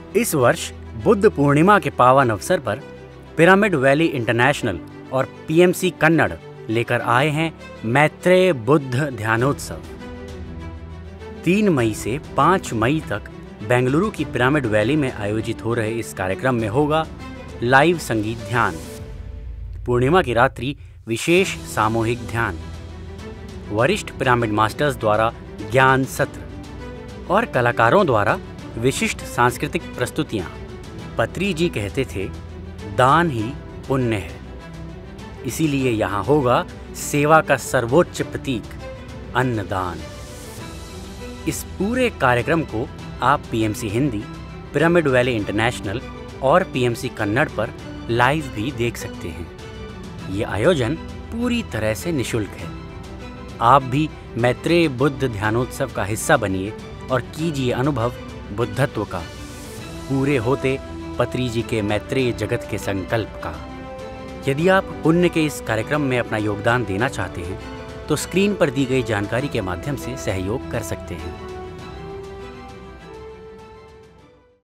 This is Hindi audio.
इस वर्ष बुद्ध पूर्णिमा के पावन अवसर पर पिरामिड वैली इंटरनेशनल और पीएमसी कन्नड़ लेकर आए हैं मैत्रेय बुद्ध ध्यानोत्सव। 3 मई से 5 मई तक बेंगलुरु की पिरामिड वैली में आयोजित हो रहे इस कार्यक्रम में होगा लाइव संगीत ध्यान, पूर्णिमा की रात्रि विशेष सामूहिक ध्यान, वरिष्ठ पिरामिड मास्टर्स द्वारा ज्ञान सत्र और कलाकारों द्वारा विशिष्ट सांस्कृतिक प्रस्तुतियां। पत्री जी कहते थे, दान ही पुण्य है, इसीलिए यहाँ होगा सेवा का सर्वोच्च प्रतीक अन्नदान। इस पूरे कार्यक्रम को आप PMC Hindi, Pyramid Valley International और पीएमसी कन्नड़ पर लाइव भी देख सकते हैं। ये आयोजन पूरी तरह से निःशुल्क है। आप भी मैत्रेय बुद्ध ध्यानोत्सव का हिस्सा बनिए और कीजिए अनुभव बुद्धत्व का, पूरे होते पत्री जी के मैत्रेय जगत के संकल्प का। यदि आप पुण्य के इस कार्यक्रम में अपना योगदान देना चाहते हैं तो स्क्रीन पर दी गई जानकारी के माध्यम से सहयोग कर सकते हैं।